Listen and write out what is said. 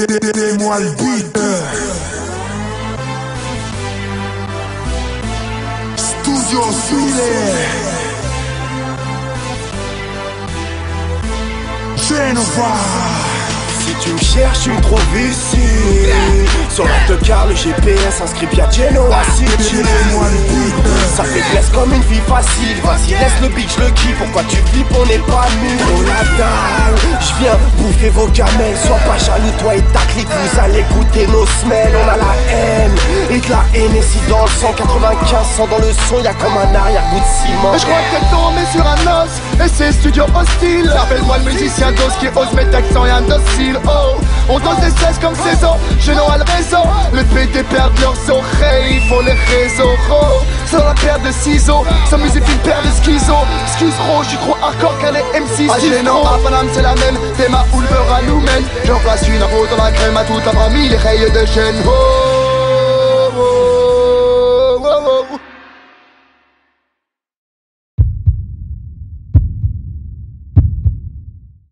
Moi le beat. Studio Sile. Genova. Si tu me cherches, tu me trouves ici. Sur l'autocar, le GPS inscrit bien Genoa City. Ça fait blesse comme une vie facile. Vas-y, laisse le beat, je le kiffe. Pourquoi tu flippes, on n'est pas nul. Oh la dalle, je viens bouffer vos gamelles. Sois pas jaloux, toi et ta clique. Vous allez goûter nos semelles. On a la haine et de la haine. Et si dans le 195, sans dans le son, y'a comme un arrière-goût de ciment. Je crois que t'es tombé sur un os. Et c'est studio hostile. Appelle-moi le musicien d'os qui ose mettre accent et un docile. Oh, on danse des 16 comme saison. Je n'aurai le réseau. Le PD perd leurs oreilles. Ils font les réseaux. Oh, sans la paire de ciseaux. Sans musique, une paire de schizo. Excuse ro, j'suis trop hardcore car les MC gênant. À Paname c'est la même. Théma où le beurre à nous mène. J'en place une roue dans la crème à toute la famille. Les rayes de chaîne. Oh.